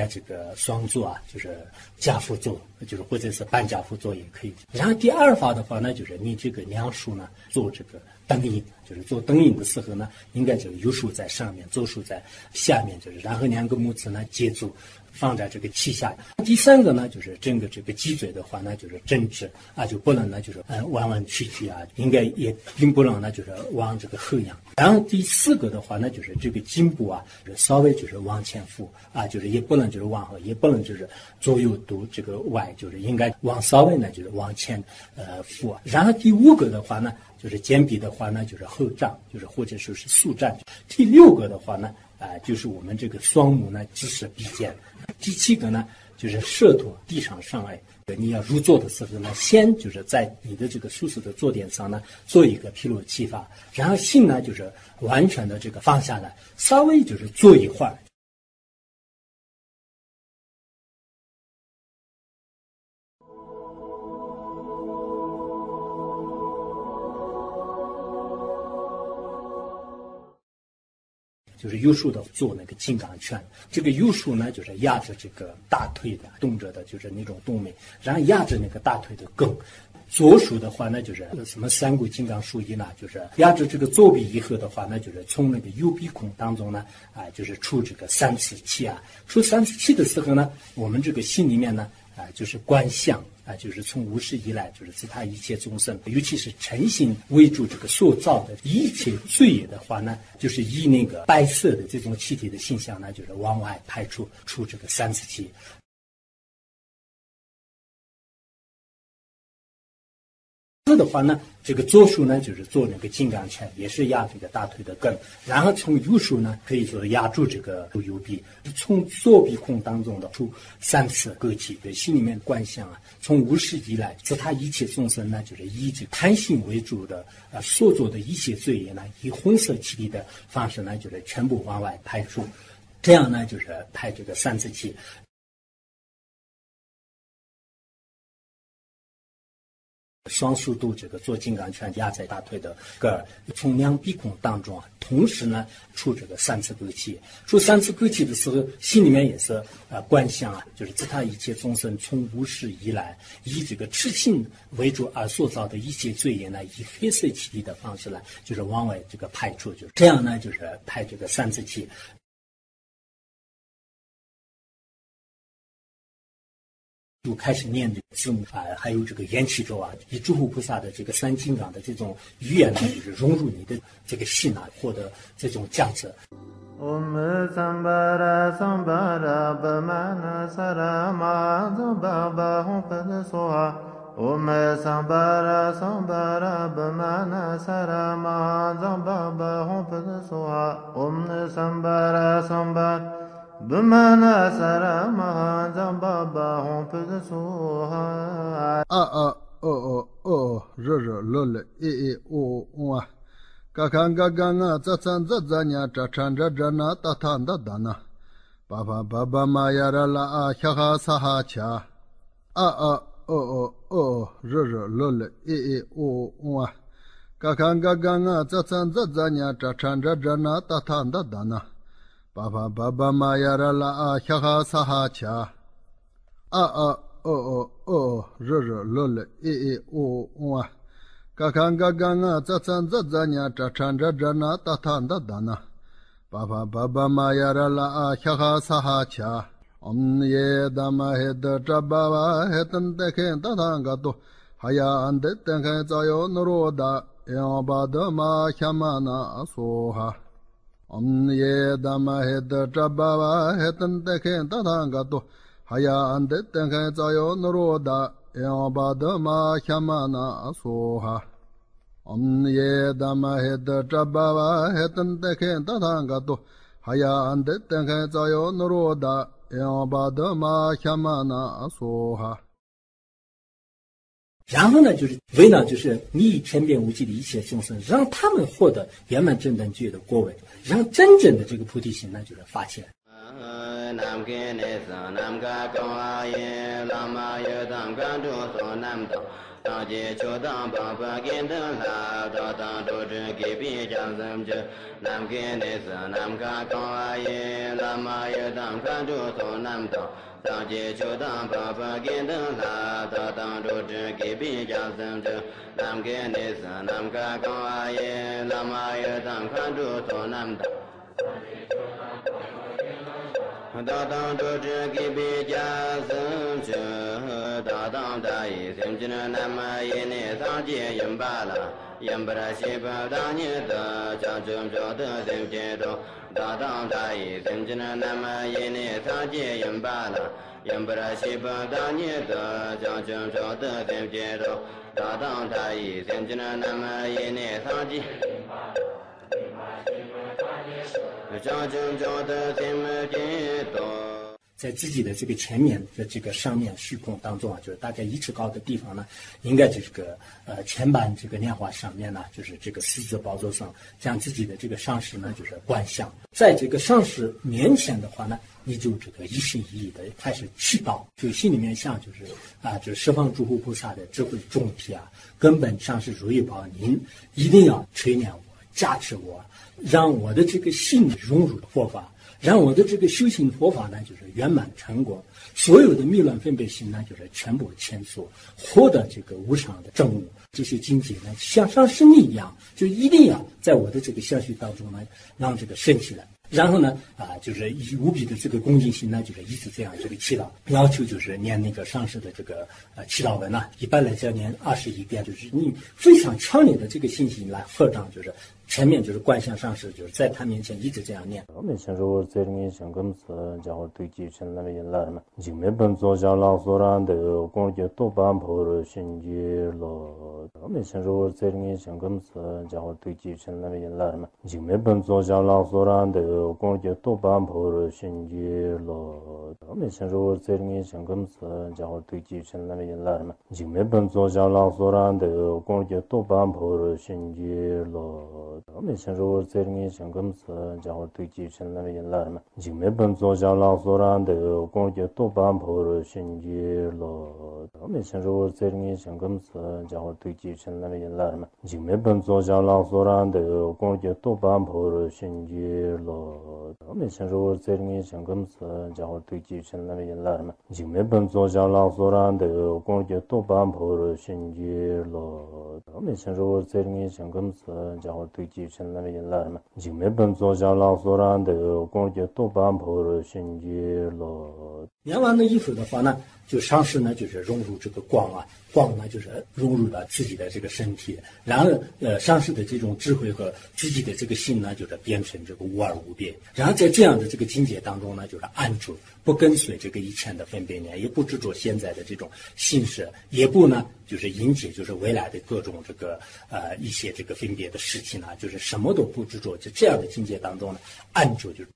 该这个双坐啊，就是家父坐，就是或者是半家父坐也可以。然后第二法的话呢，就是你这个两手呢做这个灯影，就是做灯影的时候呢，应该这个右手在上面，左手在下面，就是然后两个拇指呢接住，放在这个膝下。第三个呢，就是整个这个脊椎的话呢，就是正直啊，就不能呢就是弯弯曲曲啊，应该也并不能呢就是往这个后仰。然后第四个的话呢，就是这个颈部啊，就是稍微就是往前俯啊，就是也不能就是往后，也不能就是左右都这个歪，就是应该往稍微呢就是往前俯。然后第五个的话呢，就是肩臂的话呢，就是后胀，就是或者说是竖站。第六个的话呢，就是我们这个双目呢直视鼻尖。第七个呢，就是舌头地上上颚。你要入座的时候呢，先就是在你的这个舒适的坐垫上呢，做一个披露气法，然后心呢就是完全的这个放下来，稍微就是坐一会儿。就是右手的做那个金刚拳，这个右手呢就是压着这个大腿的动着的，就是那种动脉，然后压着那个大腿的根。左手的话呢，就是什么三股金刚术一呢，就是压着这个左臂以后的话呢，就是从那个右鼻孔当中呢，就是出这个三次气啊。出三次气的时候呢，我们这个心里面呢，就是观想。就是从无始以来，就是自他一切众生，尤其是诚心为主这个所造的一切罪业的话呢，就是以那个白色的这种气体的形象呢，就是往外排出这个三次气。的话呢，这个左手呢就是做那个金刚拳，也是压这个大腿的根，然后从右手呢可以说压住这个右臂，从左鼻孔当中的出三次割气，对心里面观想啊，从无始以来，自他一切众生呢，就是以这个贪心为主的所做的一切罪业呢，以红色气体的方式呢，就是全部往外排出，这样呢就是排这个三次气。双手都这个做金刚拳压在大腿的根儿，从两鼻孔当中同时呢出这个三次割气。出三次割气的时候，心里面也是观想啊，就是自他一切众生从无始以来，以这个痴心为主而塑造的一切罪业呢，以黑色气体的方式呢，就是往外这个排出，就是这样呢，就是排这个三次气。就开始念这个字母还有这个缘起咒啊，以诸佛菩萨的这个三金刚的这种语言呢，就是融入你的这个心啊，获得这种价值。 Om Sambara Sambara Bhamana Sarama Zambaba Hum Pada Soha Om Sambara Sambara Bhamana Sarama Zambaba Hum Pada Soha Om Sambara Sambara Bhamana Sarama Zambaba Hum Pada Soha Re Lo Le E O Wa Kakanga Ganga Zatsan Zazanya Chachan Jana Tatanda Dana Baba Baba Mayara La Haha Saha Cha Re Lo Le E O Wa Kakanga Ganga Zatsan Zazanya Chachan Jana Tatanda Dana Baba Baba Mayara La Haha Saha Cha Re Lo Le E O Wa Kakanga Ganga Zatsan Zazanya Chachan Jana Tatanda Dana Baba Baba Mayara La Haha Saha Cha Om Ye Dama Hed Jababa Hetan Teken Tatangato Haya Ande Tenken Zayo Noroda Yabadama Hamana Soha Om Ye Dama Hed Jababa Hetan Teken Tatangato Haya Ande Tenken Zayo Noroda Yabadama Hamana Soha Om Ye Dama Hed Jababa Hetan Teken Tatangato Haya Ande Tenken Zayo Noroda Yabadama Hamana Soha。 然后呢，就是为了就是你以天变无际的一切众生，让他们获得圆满正等觉的果位，让真正的这个菩提心呢，就是发起来。 nam ke ne sa nam ka ka ye la ma ye dang ka du so nam dang dang je cho dang ba ba gen dang la da dang do zhe ge bi jiang zhen zhe nam ke ne sa nam ka ka ye la ma ye dang ka du so nam dang dang je cho dang ba ba gen dang la da dang do zhe ge bi jiang zhen zhe nam ke ne sa nam ka ka ye la ma ye dang ka du so nam dang da dang do zhe ge bi jiang zhen zhe da dang da yi sim jin nam ye ne sang jie yin ba la yin ba ra xi ba da ni de jiang zhen zhe de sim jie zhong da dang da yi sim jin nam ye ne sang jie yin ba la yin ba ra xi ba da ni de jiang zhen zhe de sim jie zhong da dang da yi sim jin nam ye ne sang jie 在自己的这个前面的这个上面虚空当中啊，就是大概1尺高的地方呢，应该这个前板这个莲花上面呢，就是这个狮子宝座上，将自己的这个上师呢，就是观想，在这个上师面前的话呢，你就这个一心一意的开始祈祷，就心里面想就是就是十方诸佛菩萨的智慧众体啊，根本上是如意宝，您一定要垂怜我，加持我，让我的这个心融入佛法。让我的这个修行佛法呢，就是圆满成果，所有的迷乱分别心呢，就是全部迁缩，获得这个无上的正悟。这些境界呢，像上师一样，就一定要在我的这个相续当中呢，让这个升起来。然后呢，就是以无比的这个恭敬心呢，就是一直这样这个祈祷，要求就是念那个上师的这个祈祷文呢，一般来讲念21遍，就是你非常强烈的这个信心来合掌，就是前面就是观想上师，就是在他面前一直这样念。 我们先说这里想跟此家伙对继承那么一来嘛，就没本做下老所然的工作多半破了心结了。我们先说这里想跟此家伙对继承那么一来嘛，就没本做下老所然的工作多半破了心结了。我们先说这里想跟此家伙对继承那么一来嘛，就没本做下老所然的工作多半破了心结了。我们先说这里想跟此家伙对继承那么一来嘛，就没本做下老所然的工作多半破了心结了。我们先说这里想跟此家伙对继承那么一来嘛，就没本做下老所然的工作多半破了心结了。我们先说这里想跟此家伙对继承那么一来嘛，就没本做下老所然的工作多半破了心结了。我们先说这里想跟此家伙对继承那么一来嘛，就没本做下老所然的工作多半破了心结了。 念完了以后的话呢，就上师呢就是融入这个光啊，光呢就是融入了自己的这个身体，然后上师的这种智慧和自己的这个心呢，就是变成这个无二无别。然后在这样的这个境界当中呢，就是安住，不跟随这个以前的分别念，也不执着现在的这种形式，也不呢就是迎接就是未来的各种这个一些这个分别的事情呢，就是什么都不执着，就这样的境界当中呢，安住就是。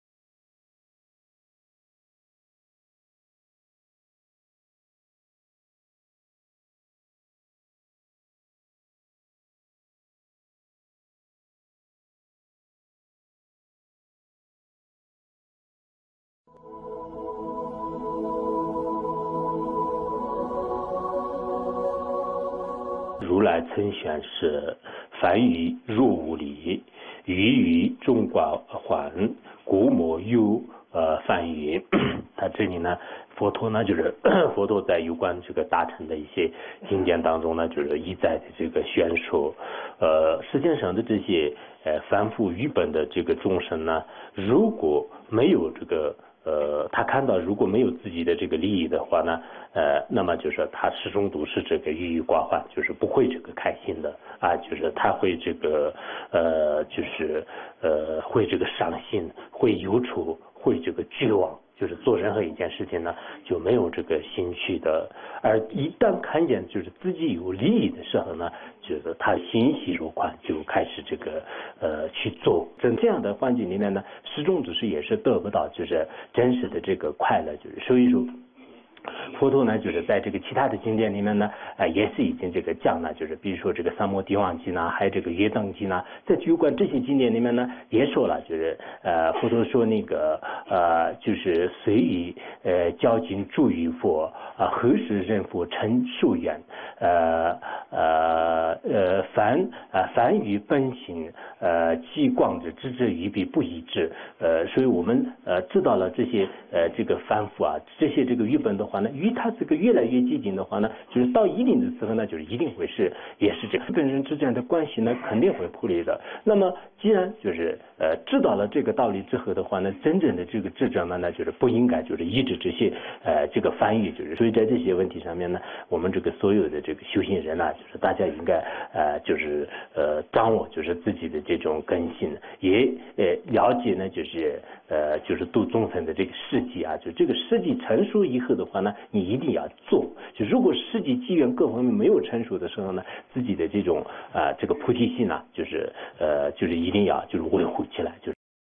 如来曾宣示，凡于若无理，于于众广还，古摩有梵语。他这里呢，佛陀呢就是佛陀在有关这个大乘的一些经典当中呢，就是一再的这个宣说，世界上的这些凡夫愚笨的这个众生呢，如果没有这个他看到如果没有自己的这个利益的话呢，那么就是他始终都是这个郁郁寡欢，就是不会这个开心的啊，就是他会这个就是会这个伤心，会忧愁，会这个绝望，就是做任何一件事情呢就没有这个兴趣的。而一旦看见就是自己有利益的时候呢，就是他欣喜若狂，就开始这个去做。在这样的环境里面呢，始终只是也是得不到就是真实的这个快乐，就是所以说佛陀呢，就是在这个其他的经典里面呢，也是已经这个讲了，就是比如说这个三摩地王经呢，还有这个月藏经呢，在有关这些经典里面呢，也说了，就是佛陀说那个就是随意教经助于佛何时人佛成寿愿凡于本心即光之知之于彼不一致所以我们知道了这些这个凡夫啊，这些这个语本的话呢，与他这个越来越接近的话呢，就是到一定的时候呢，就是一定会也是这个跟人之间的关系呢肯定会破裂的。那么既然就是知道了这个道理之后的话呢，真正的这个智者们呢，就是不应该就是抑制这些这个翻译，就是所以在这些问题上面呢，我们这个所有的这个修行人呢，就是大家应该就是掌握就是自己的这种根性，也了解呢就是度众生的这个事迹啊，就这个事迹成熟以后的话呢，你一定要做。就如果事迹机缘各方面没有成熟的时候呢，自己的这种这个菩提心啊，就是一定要就是维护起来，就是。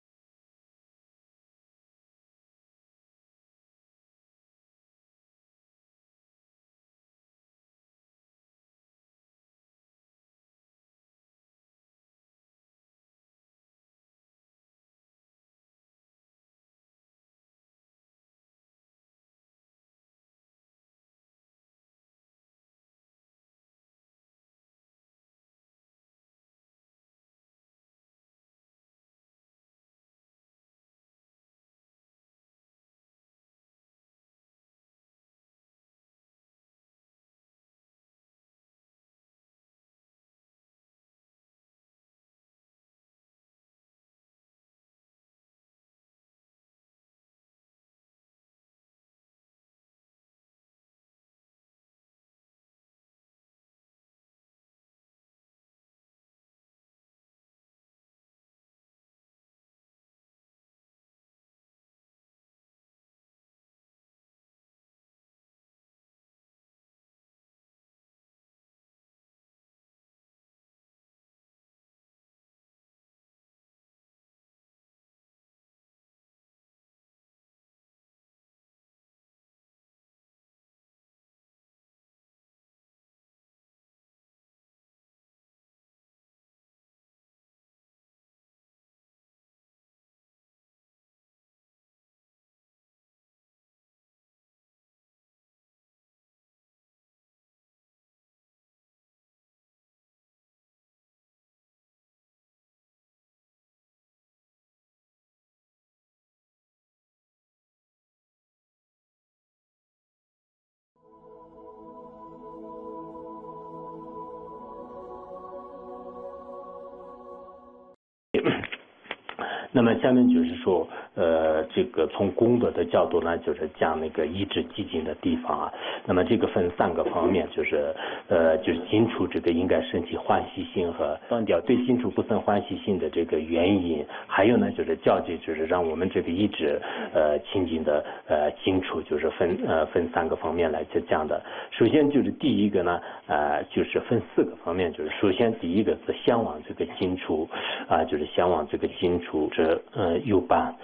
那么下面就是说，这个从功德的角度呢，就是讲那个抑制寂静的地方啊。那么这个分3个方面，就是清除这个应该升起欢喜心和断掉对清除不生欢喜心的这个原因，还有呢就是教诫，就是让我们这个抑制清净的清除，就是分3个方面来讲的。首先就是第一个呢，就是分4个方面，就是首先第一个是向往这个清除就是向往这个清除有伴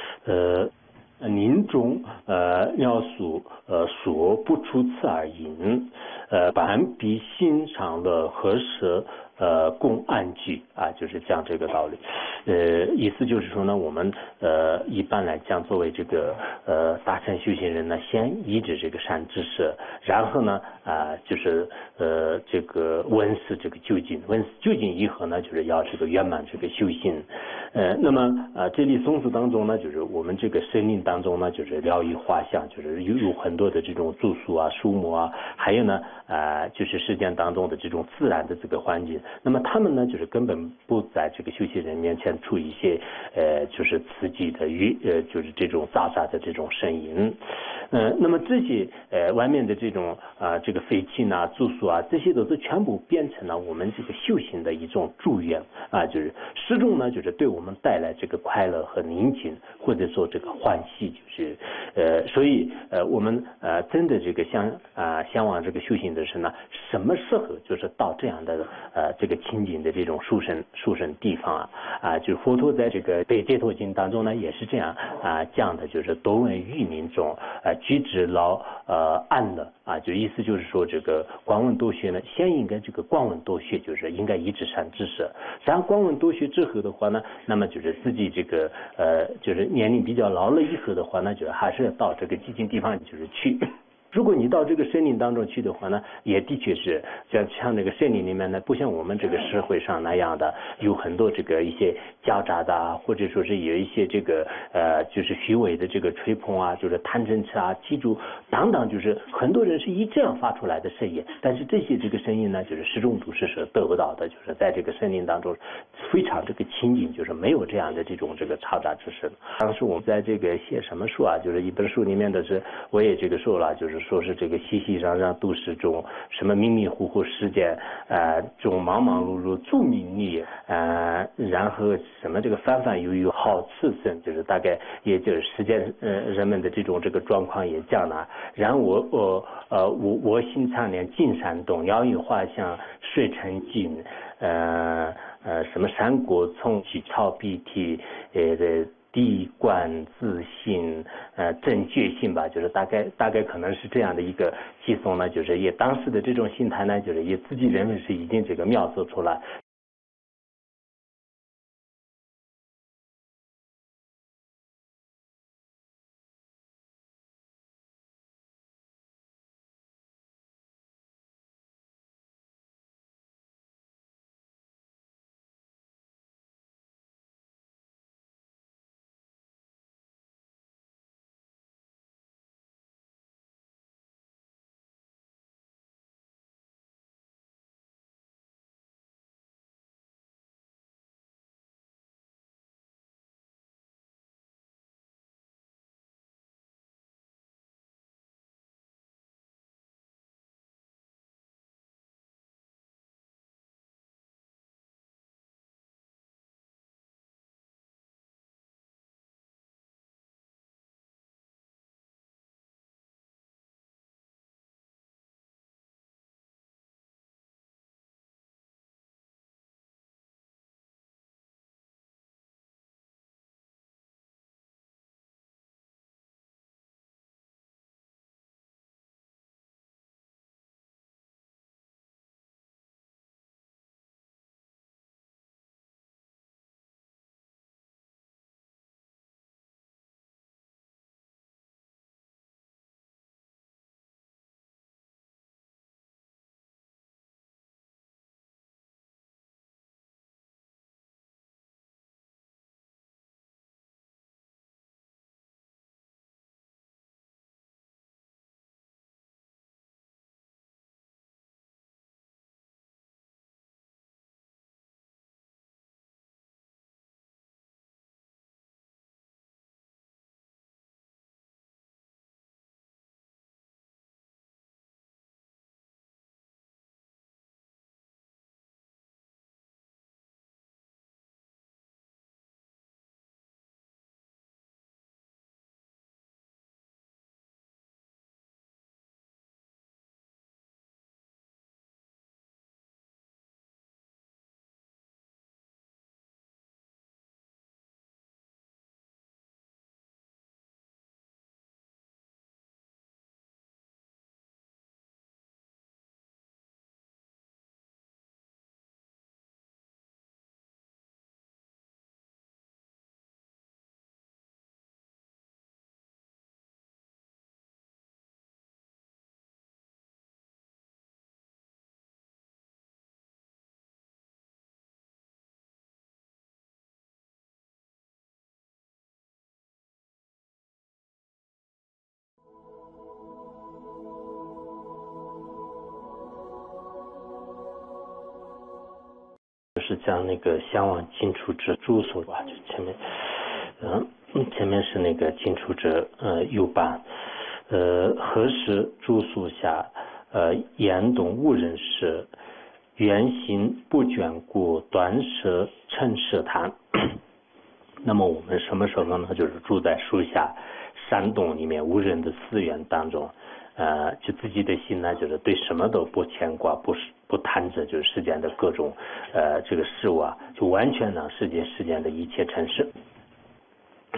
宁中妙俗所不出次而淫伴彼心常乐何时共安居就是讲这个道理。意思就是说呢，我们一般来讲，作为这个大乘修行人呢，先依止这个善知识，然后呢就是这个闻思这个究竟，闻思究竟以后呢，就是要这个圆满这个修行。那么这里松子当中呢，就是我们这个生命当中呢，就是疗愈画像，就是有很多的这种住宿啊、树木啊，还有呢就是世间当中的这种自然的这个环境。那么他们呢，就是根本不在这个修行人面前出一些就是刺激的就是这种嘈杂的这种声音。那么这些外面的这种这个废气啊、住宿啊，这些都是全部变成了我们这个修行的一种祝愿就是始终呢，就是对我们带来这个快乐和宁静，或者说这个欢喜，就是所以我们真的这个向往这个修行的是呢，什么时候就是到这样的这个清净的这种殊胜地方就是佛陀在这个《北解脱经》当中呢，也是这样讲的，就是多闻欲明中举止老暗了啊，就意思就是说这个观闻多学呢，先应该这个观闻多学，就是应该一直善知识，然后观闻多学之后的话呢，那么就是自己这个就是年龄比较老了以后的话呢，就是还是要到这个寂静地方就是去。如果你到这个森林当中去的话呢，也的确是像那个森林里面呢，不像我们这个社会上那样的有很多这个一些狡诈的啊，或者说是有一些这个就是虚伪的这个吹捧啊，就是贪嗔痴啊、嫉妒等等，就是很多人是以这样发出来的声音，但是这些这个声音呢，就是始终都是得不到的，就是在这个森林当中非常这个清净，就是没有这样的这种这个嘈杂之声。当时我们在这个写什么书啊，就是一本书里面的是我也这个说了，就是说是这个熙熙攘攘都市中，什么迷迷糊糊世界，这种忙忙碌碌著名利，然后什么这个翻翻悠悠好刺身，就是大概也就是世间人们的这种这个状况也这样了。然后我心苍凉尽山动，鸟语花香水成镜，什么山果葱起草鼻涕，地观自信，正觉性吧，就是大概可能是这样的一个寄送呢，就是也当时的这种心态呢，就是也自己认为是已经这个描述出来。是讲那个向往进出者住所吧，就前面是那个进出者右半，何时住宿下言懂误人时，原形不卷故，短舍趁舍谈。那么我们什么时候呢？就是住在树下山洞里面无人的寺院当中，就自己的心呢，就是对什么都不牵挂，不贪着，就是世间的各种这个事物啊，就完全让世间的一切尘世。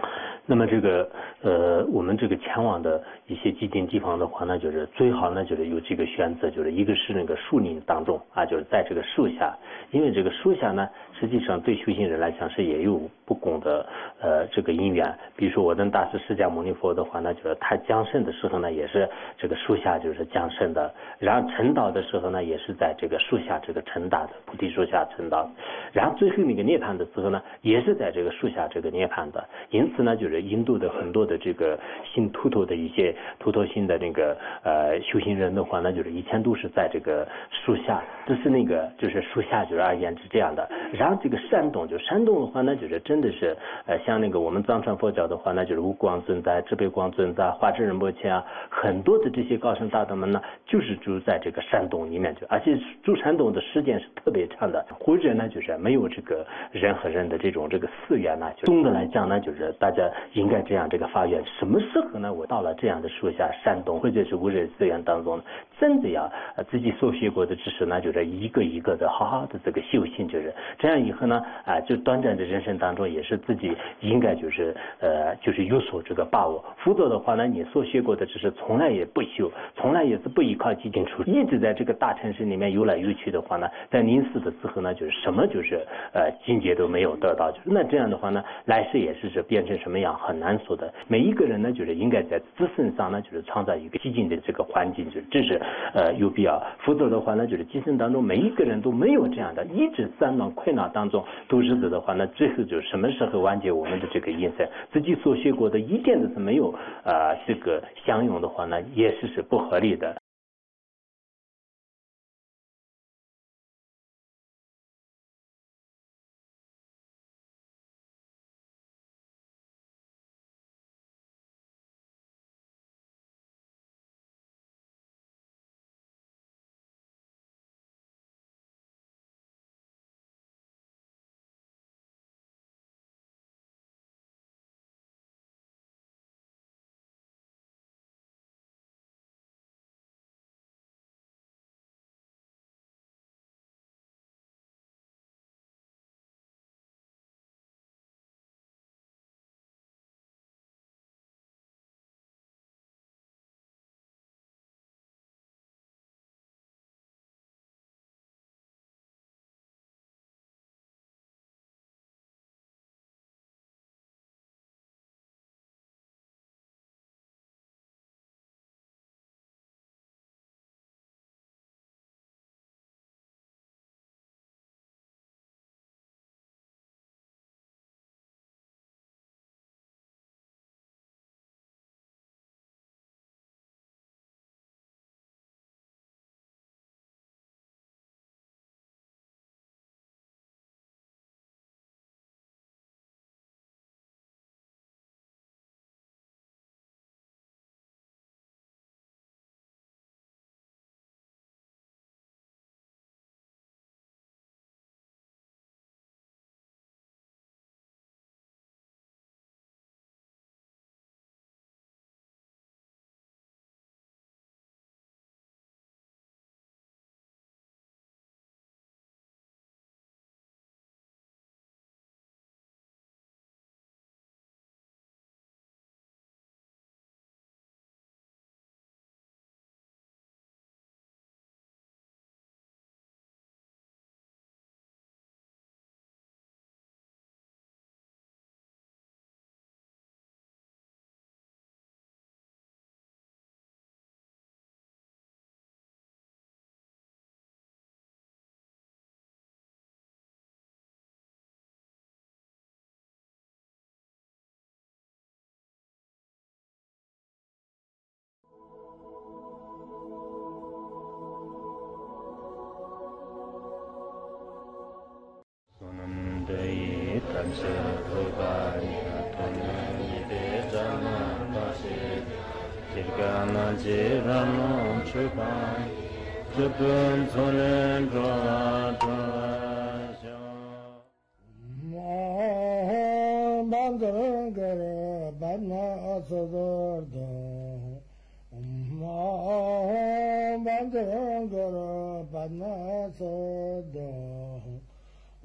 那么这个我们这个前往的一些基金地方的话呢，就是最好呢就是有这个选择，就是一个是那个树林当中啊，就是在这个树下，因为这个树下呢，实际上对修行人来讲是也有不共的这个因缘。比如说我的大师释迦牟尼佛的话呢，就是他降生的时候呢，也是这个树下就是降生的，然后成道的时候呢，也是在这个树下这个成道的菩提树下成道，然后最后那个涅槃的时候呢，也是在这个树下这个涅槃的。因此呢，就是印度的很多的这个信秃头的一些秃头心的那个修行人的话呢，就是以前都是在这个树下，这是那个就是树下就是而言是这样的。然后这个山洞的话呢，就是真的是像那个我们藏传佛教的话呢，就是无光尊在、智悲光尊在、化智仁波切啊，很多的这些高僧大德们呢，就是住在这个山洞里面去，而且住山洞的时间是特别长的，或者呢就是没有这个人和人的这种这个寺院呢，就总的来讲呢，就是大家应该这样这个发愿，什么时候呢？我到了这样的树下山洞或者是无人寺院当中，真的要自己所学过的知识呢，就是一个一个的好好的这个修行，就是这样以后呢就短暂的人生当中也是自己应该就是有所这个把握，否则的话呢，你所学过的知识从来也不修，从来也是不依靠基金出，一直在这个大城市里面游来游去的话呢，在临死的时候呢，就是什么就是境界都没有得到，就是那这样的话呢，来世也是变成什么样很难说的。每一个人呢，就是应该在自身上呢，就是创造一个寂静的这个环境，就是这是有必要。否则的话呢，就是今生当中每一个人都没有这样的，一直三恼困恼当中度日子的话呢，最后就什么时候完结我们的这个因生，自己所学过的一点都是没有这个相用的话呢，也是不合理的。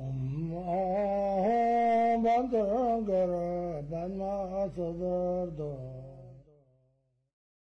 Om Bandangara Banma Sadardo